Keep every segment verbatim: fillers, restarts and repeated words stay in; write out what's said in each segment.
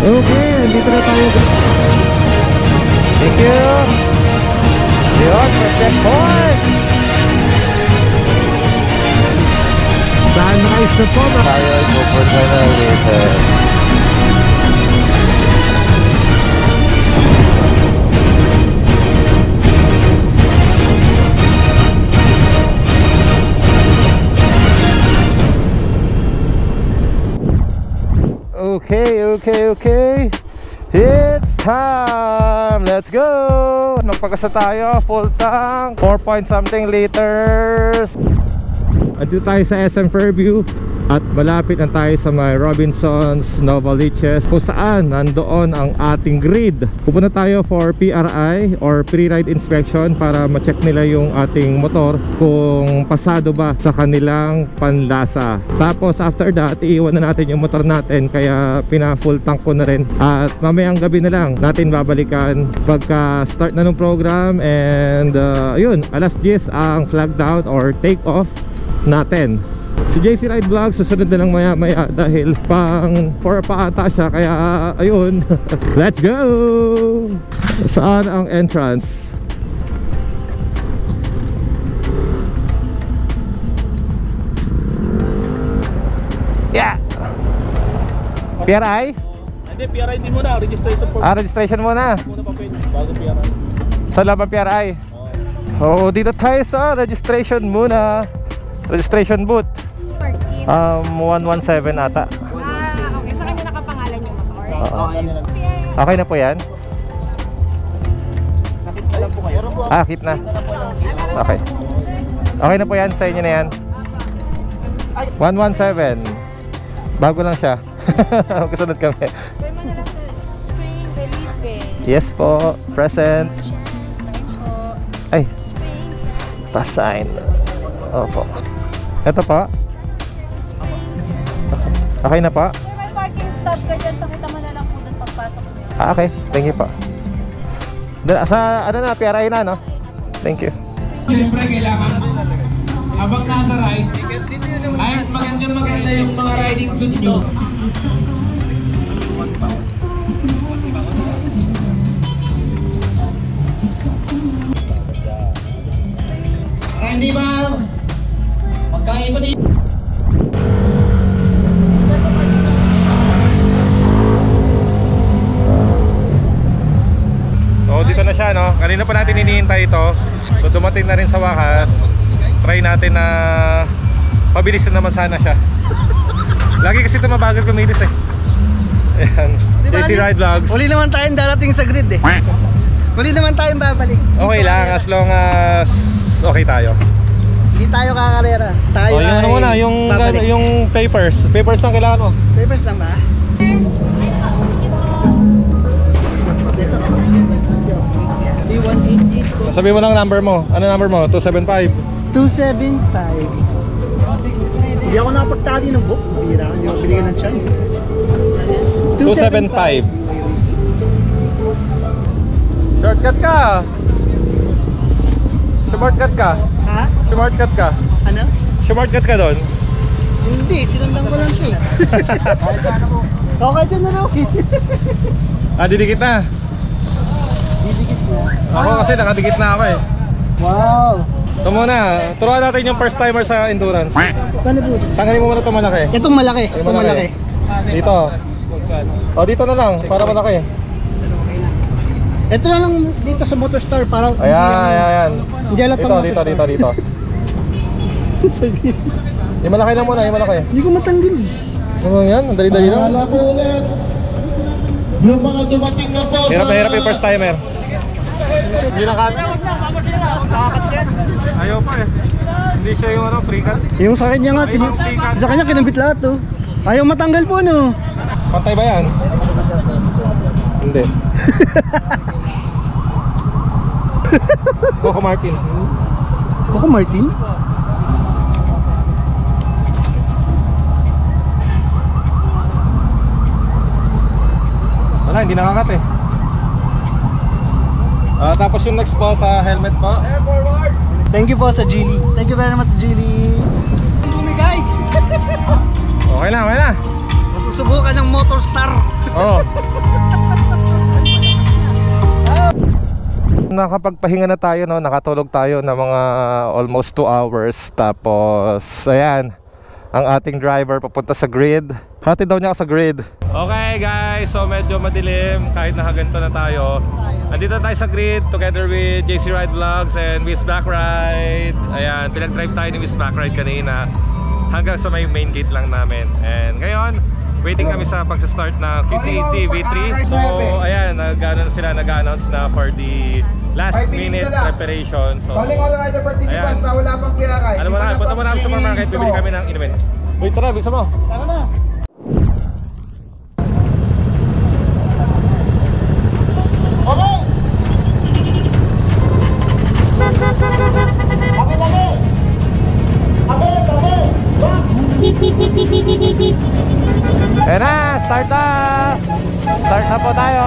Okay, dito na tayo. Thank you. Yun, perfect point. Sunrise na po. Tayo go for channel later. Okay, okay, okay. It's time. Let's go. Nagpagasa tayo. Full tank. four point something liters. At dito tayo sa S M Fairview. At malapit na tayo sa may Robinsons Novaliches, kung saan nandoon ang ating grid. Pupunta tayo for P R I or pre-ride inspection para ma-check nila yung ating motor kung pasado ba sa kanilang panlasa. Tapos after that, iiwan na natin yung motor natin, kaya pina-full tank ko na rin. At mamayang gabi na lang natin babalikan pagka start na ng program. And uh, yun, alas diyes ang flag down or take off natin. Si J C Ride Vlog susunod na lang maya maya dahil pang four pa ata siya, kaya ayun. Let's go! Saan ang entrance? Yeah! P R I? Hindi, P R I din muna, registration form. Ah, registration muna. Muna pa pwede, bago P R I. Sa labang P R I? Oo, oh, dito tayo sa registration muna. Registration booth. Um, one seventeen ata. Ah, okay. Sa kanya nakapangalan yung motor? Oo. Okay na po yan? Sakit na lang po kayo. Ah, keep na. Okay. Okay na po yan, sa inyo na yan. one seventeen. Bago lang siya. Kasunod kami. Yes po, present. Ay, pasign. Opo. Ito po. Okay na po? May parking stop ka dyan, pakita mo na lang po doon pagpasok niyo. Ah, okay. Thank you po. Sa ano na, P R I na, no? Thank you. Siyempre, kailangan habang nasa ride, ayos magandang maganda yung mga riding suit nyo. Randy Mal, magkain mo dito. So dito na siya, no? Kanina pa natin hinihintay ito. So dumating na rin sa wakas. Try natin na pabilisin naman sana siya. Lagi kasi ito mabagal kumilis eh. Ayan, J C Ride Vlogs. Uli naman tayong darating sa grid eh. Uli naman tayong babalik. Okay lang, as long as okay tayo. Hindi tayo kakarera. Tayo Oh, yung ano muna, yung, yung papers. Papers lang kailangan mo. Papers lang ba? C one eight eight ko. Sabihin mo lang number mo. Ano number mo? two seven five. two seven five. Hindi ako nakapagtali ng book. Bira, hindi ako binigyan ng chance. two seven five. Shortcut ka. Shortcut ka. Ha? Shortcut ka. Ano? Shortcut ka doon. Hindi, sinundan ko lang siya eh. Okay dyan na raw. Ah, didikit na. Didikit na. Ako kasi nakadikit na ako eh. Wow. Ito muna, turuan natin yung first timer sa endurance. Paano po? Tanggalin mo muna ito malaki. Itong malaki. Yung Itong malaki. Dito. O, dito na lang, para malaki. Ito na lang dito sa Motorstar para Ayan, ayan, ayan. Hindi alat Dito, dito, dito, dito. Yung malaki lang muna, yung malaki. Hindi ko matanggal eh. Ano yan? Ang dali-dali lang. Wala po ulit. Yung mga dumating na po Hirap na hirap yung first timer. Hindi na cut. Ayaw pa eh. Hindi siya yung ano, free cut. Yung sa kanya nga, tini- sa kanya kinabit lahat oh. Ayaw matanggal po no. Pantay ba yan? Hindi. Coco Martin. Coco Martin? Wala, hindi nakakat eh. Ah, tapos yung next po sa helmet po. Thank you po sa Gili. Thank you very much Gili. Bumigay. Okay na, okay na. subukan ng Motor Star. Oh. Nakapagpahinga na tayo, no? Nakatulog tayo na mga almost two hours. Tapos, ayan, ang ating driver papunta sa grid. Hatid daw niya ako sa grid. Okay guys, so medyo madilim kahit nakaganto na tayo. Andito tayo sa grid together with J C Ride Vlogs and Miss Backride. Ayan, pinag-drive tayo ni Miss Backride kanina hanggang sa may main gate lang namin. And ngayon, waiting kami sa pagsa-start na Q C E C V three. So ayan, nag-ano sila, nag-announce na for the last minute preparation. So Calling all rider participants na wala pang kinakay. ano mo na, punta mo na sa supermarket, bibili kami ng inumin. Wait, tara, bisa mo. Tara na. Ayan na, start na! Start na po tayo!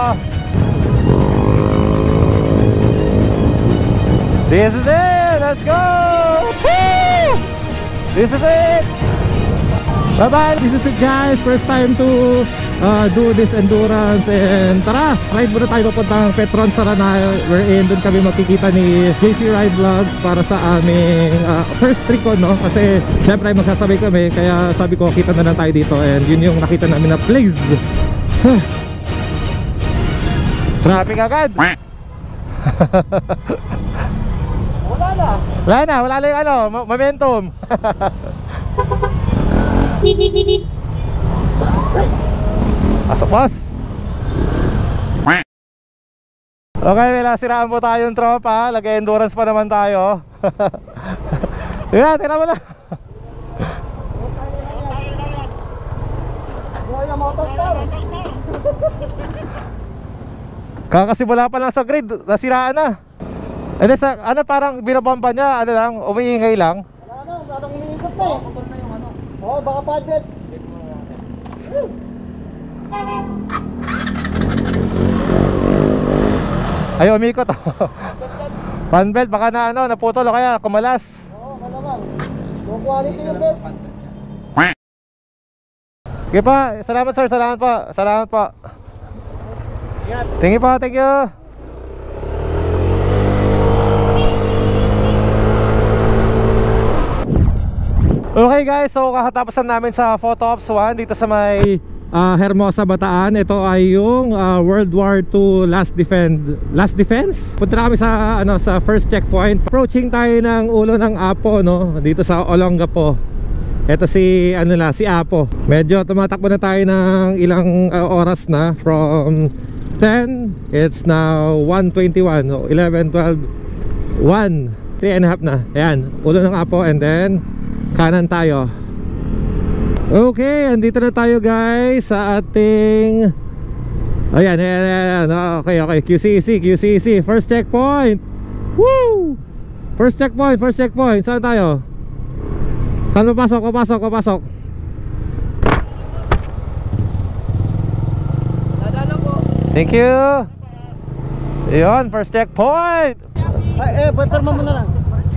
This is it! Let's go! Woo! This is it! Bye bye! This is it guys! First time to uh, do this endurance. And tara! Ride muna tayo papuntang Petron Saranay, wherein doon kami makikita ni J C Ride Vlogs para sa aming uh, first recon, no? Kasi syempre magsasabay kami, kaya sabi ko kita na lang tayo dito. And yun yung nakita namin na place. Traffic agad! Wala na. Wala na, wala na yung ano, momentum. Pasok boss. Okay, may nasiraan po tayong tropa. Lag-endurance pa naman tayo. Tingnan, tingnan mo na. Kakasimula pa lang sa grid, nasiraan na. Ano, sa, ano parang binabamba niya, ano lang, umiingay lang. Wala na, parang umiikot na eh. Putol na yung ano. Oo, baka padlet. Ay, umikot. Panbelt, baka na ano, naputol o kaya kumalas. Oo, kalaman. Low quality yung belt. Okay pa, salamat sir, salamat po. Salamat po. Thank you po, thank you. Okay guys, so kakatapusan namin sa Photo Ops one dito sa may uh, Hermosa, Bataan. Ito ay yung uh, World War two Last Defend Last Defense. Punta na kami sa ano sa first checkpoint. Approaching tayo ng ulo ng Apo, no, dito sa Olongapo. Ito si ano na, si Apo. Medyo tumatakbo na tayo ng ilang uh, oras na, from ten, it's now one twenty-one, so eleven, twelve, one, three and a half na. Ayan, ulo ng Apo, and then kanan tayo. Okay, andito na tayo guys sa ating, ayan, ayan, ayan. Okay, okay, Q C E C, Q C E C, first checkpoint. Woo! First checkpoint, first checkpoint. Saan tayo? Saan papasok, papasok, papasok? Dadala po. Thank you. Ayun, first checkpoint. Ay, eh, pwede mo na lang.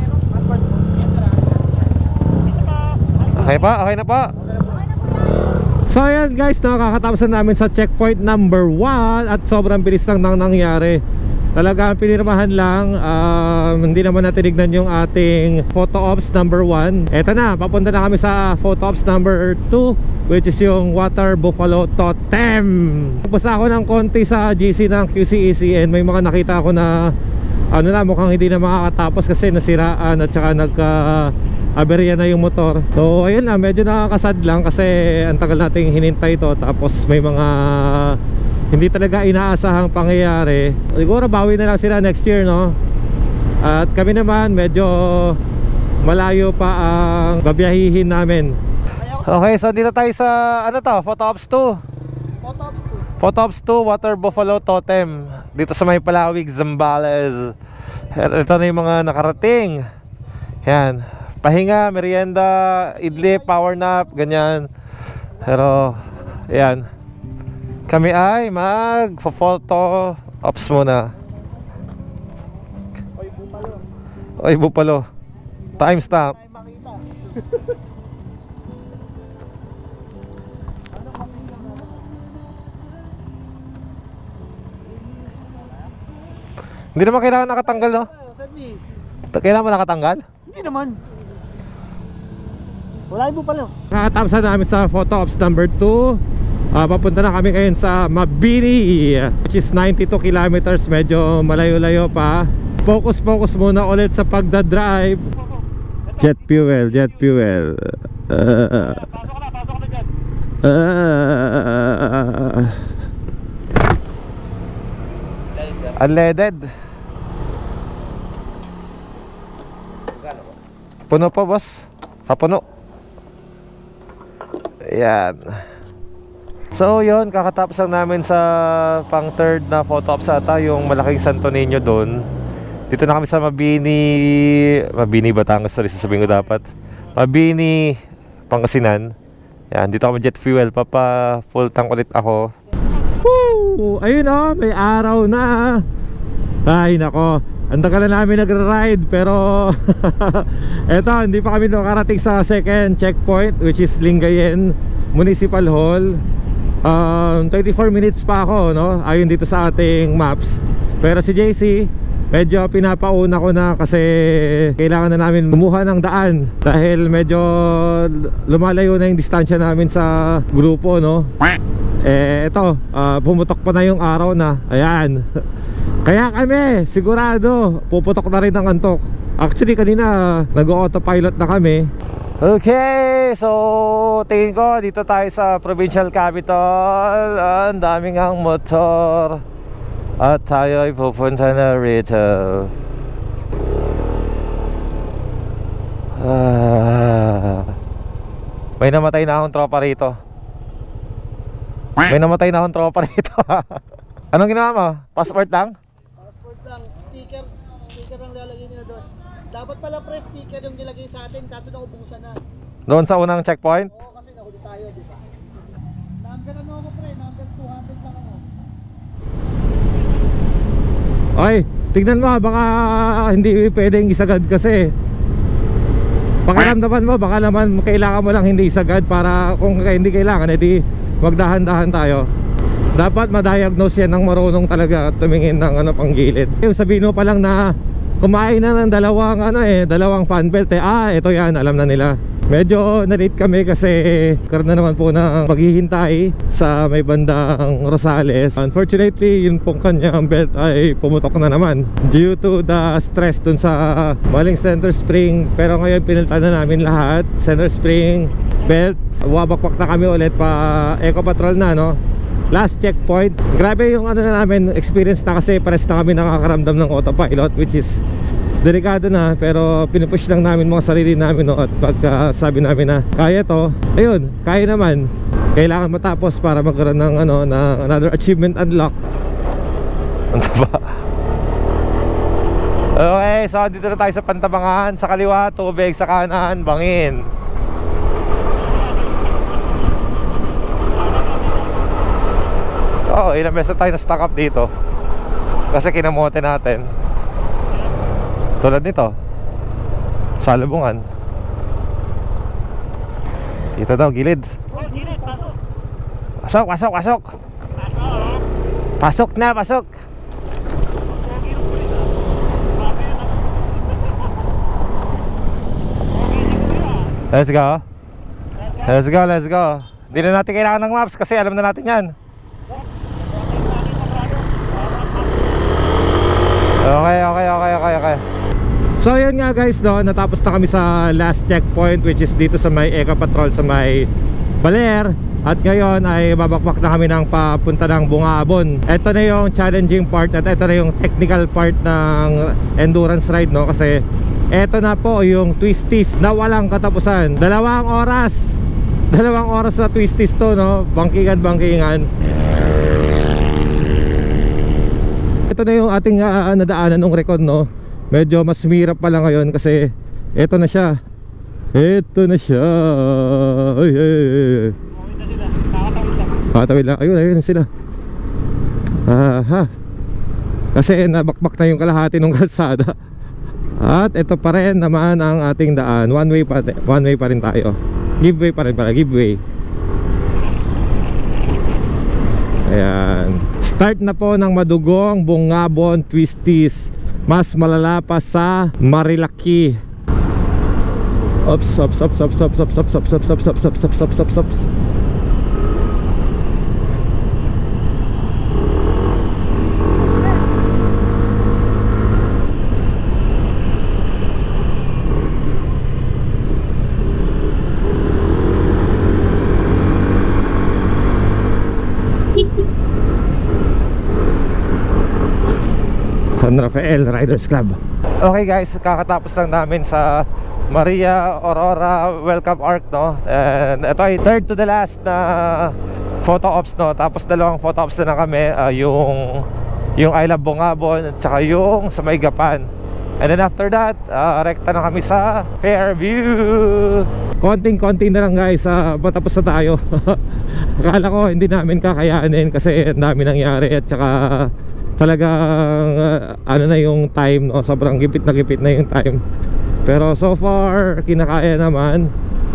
Okay pa, okay na pa. So ayan guys, nakakatapos na namin sa checkpoint number one. At sobrang bilis lang nang nangyari. Talaga pinirmahan lang, um, hindi naman natin tinignan yung ating Photo Ops number one. Eto na, papunta na kami sa Photo Ops number two, which is yung Water Buffalo Totem. Tapos ako ng konti sa G C ng Q C E C, and may mga nakita ako na ano na, mukhang hindi na makakatapos kasi nasiraan at saka nagka aberya na yung motor. So ayun na, medyo nakakasad lang kasi ang tagal nating hinintay to. Tapos may mga hindi talaga inaasahang pangyayari. Siguro bawi na lang sila next year, no? At kami naman medyo malayo pa ang babiyahihin namin. Okay, so dito tayo sa ano to, Photo Ops two. Photo Ops two. Photo Ops two Water Buffalo Totem. Dito sa may Palawig, Zambales. Ito na yung mga nakarating. Yan, pahinga, merienda, idlip, power nap, ganyan. Pero yan, kami ay mag-photo ops muna. Oy, bupalo. Oy, bupalo. Timestamp. Ay, makita. Hindi naman kailangan nakatanggal, no? Sabi, Kailangan mo nakatanggal? hindi naman. Wala mo pala. Nakatapos na namin sa photo ops number two. uh, Papunta na kami ngayon sa Mabini, which is ninety-two kilometers. Medyo malayo-layo pa. Focus-focus muna ulit sa pagdadrive. Jet fuel, jet fuel. uh, uh, Unleaded. Puno pa, boss. Hapuno. Ayan. So yun, kakatapos lang namin sa pang third na photo ops ata, yung malaking Santo Niño doon. Dito na kami sa Mabini. Mabini, Batangas, sorry, sasabihin ko dapat. Mabini, Pangasinan. Yan, dito kami jet fuel. Papa full tank ulit ako. Woo! Ayun oh, may araw na. Ay nako, ang tagal na namin nagra-ride. Pero eto, hindi pa kami nakarating sa second checkpoint, which is Lingayen Municipal Hall. um, twenty-four minutes pa ako, no? Ayun dito sa ating maps. Pero si J C, medyo pinapauna ko na kasi kailangan na namin kumuha ng daan. Dahil medyo lumalayo na yung distansya namin sa grupo, no? Eh eto, uh, pumutok pa na yung araw na. Ayan. Kaya kami, sigurado puputok na rin ang antok. Actually kanina nag-autopilot na kami. Okay, so tingin ko dito tayo sa provincial capital. Ang daming ang motor. At tayo ay pupunta na rito. ah, May namatay na akong tropa rito. May namatay na akong tropa rito. Anong ginawa mo? Passport lang? Passport lang, sticker. Sticker ang lalagay nila doon. Dapat pala pre, sticker yung nilagay sa atin kaso naubusan na. Doon sa unang checkpoint? Oo, kasi nahuli tayo, di ba? Number ano ako pre, number two hundred lang ako. Oy, tignan mo, baka hindi pwedeng isagad kasi. Pakiramdaman mo, baka naman kailangan mo lang hindi isagad. Para kung hindi kailangan, edi magdahan-dahan tayo. Dapat ma-diagnose yan ng marunong talaga at tumingin ng ano pang gilid. Yung sabihin mo pa lang na kumain na ng dalawang ano eh, dalawang fan belt eh. Ah, ito yan, alam na nila. Medyo na-late kami kasi karoon na naman po ng paghihintay sa may bandang Rosales. Unfortunately, yun pong kanyang belt ay pumutok na naman due to the stress dun sa maling center spring. Pero ngayon pinalitan na namin lahat. Center spring, belt. Wabakpak na kami ulit pa Eco Patrol na, no? Last checkpoint. Grabe yung ano na namin, experience na kasi pares na kami nakakaramdam ng autopilot, which is delikado na, pero pinupush lang namin mga sarili namin, no? At pagka sabi namin na kaya to, ayun, kaya naman. Kailangan matapos para magkaroon ng ano, na another achievement unlock. Ano ba? Okay, so dito na tayo sa Pantabangan. Sa kaliwa, tubig. Sa kanan, bangin. Oh, ilang beses tayo na stock up dito kasi kinamote natin. Tulad nito, salubungan. Dito daw, gilid. Pasok, pasok, pasok. Pasok na, pasok. Let's go. Let's go, let's go. Hindi na natin kailangan ng maps kasi alam na natin yan. Okay, okay, okay, okay, okay. So yun nga guys, no, natapos na kami sa last checkpoint, which is dito sa may Eco Patrol sa may Baler. At ngayon ay babakbak na kami ng papunta ng Bungabon. Ito na yung challenging part at ito na yung technical part ng endurance ride, no? Kasi ito na po yung twisties na walang katapusan. Dalawang oras. Dalawang oras na twisties to, no? Bangkingan, bangkingan. Ito na yung ating uh, nadaanan ng Recon, no? Medyo mas mirap pa lang ngayon kasi ito na siya. Ito na siya. Ay, ay, ay. Kakatawid lang. Ayun, ayun sila. Aha. Kasi nabakbak na yung kalahati ng kalsada. At ito pa rin naman ang ating daan. One way pa, one way pa rin tayo. Giveaway pa rin pala, giveaway. Ayan. Start na po ng madugong Bungabon Twisties. Mas malala pa sa Marilaki. Ops, ops, ops, ops, ops, ops, ops, ops, ops, ops, ops, ops, ops, ops, ops, ops. San Rafael Riders Club. Okay guys, kakatapos lang namin sa Maria Aurora Welcome Arc, no? And ito ay third to the last na photo ops, no? Tapos dalawang photo ops na lang kami, uh, yung yung I Love Bungabon at saka yung sa Maygapan. And then after that, uh, rekta na kami sa Fairview. Konting-konting na lang guys, uh, matapos na tayo. Akala ko hindi namin kakayanin kasi ang dami nangyari at saka talagang uh, ano na yung time, no? Sobrang gipit na gipit na yung time. Pero so far kinakaya naman.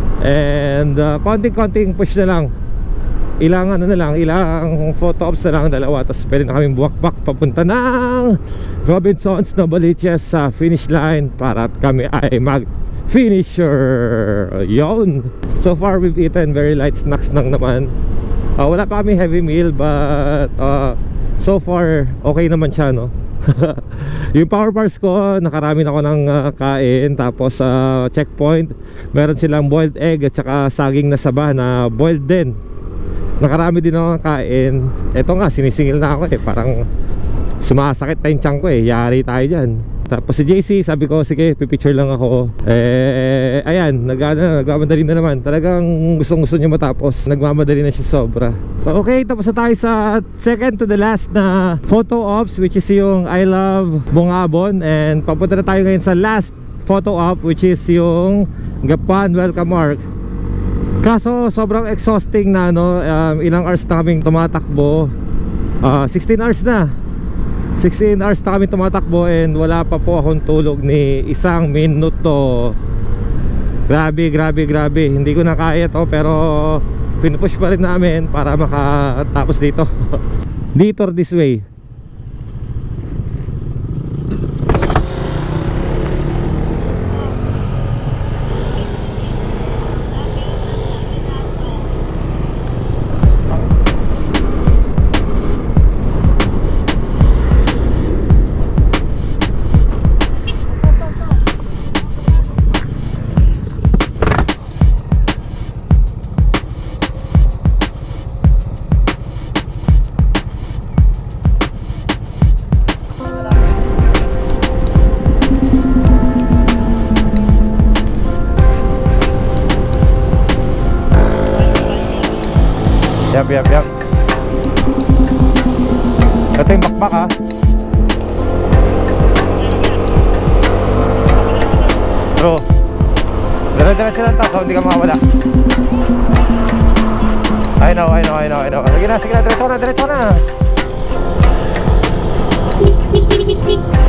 And uh, konting-konting push na lang. Ilang ano na lang, ilang photo ops na lang, dalawa. Tapos pwede na kaming buwakbak papunta ng Robinsons Novaliches sa finish line para kami ay mag finisher. Yon. So far we've eaten very light snacks lang naman. uh, Wala pa kami heavy meal, but uh, so far okay naman siya, no? Yung power bars ko, nakarami na ako ng uh, kain. Tapos sa uh, checkpoint meron silang boiled egg at saka saging na saba na boiled din. Nakarami din ako ng kain. Eto nga, sinisingil na ako eh. Parang sumasakit na yung tiyan ko eh. Yari tayo dyan. Tapos si J C, sabi ko, sige, pipicture lang ako. Eh, ayan, nag, ano, nagmamadali na naman. Talagang gustong gusto niya matapos. Nagmamadali na siya sobra. Okay, tapos na tayo sa second to the last na photo ops, which is yung I Love Bungabon. And papunta na tayo ngayon sa last photo op, which is yung Gapan Welcome Arc. Kaso sobrang exhausting na, no? Um, ilang hours na kaming tumatakbo. uh, sixteen hours na sixteen hours na kami tumatakbo and wala pa po akong tulog ni isang minuto. Grabe, grabe, grabe. Hindi ko na kaya to, pero pinupush pa rin namin para makatapos dito. Detour this way. Yap, yap, yap. Ito yung bakbak, ha. Bro, dala-dala lang tayo, so hindi ka makawala. I know, I know, I know, I know. Sige na, sige na, diretso na, diretso na.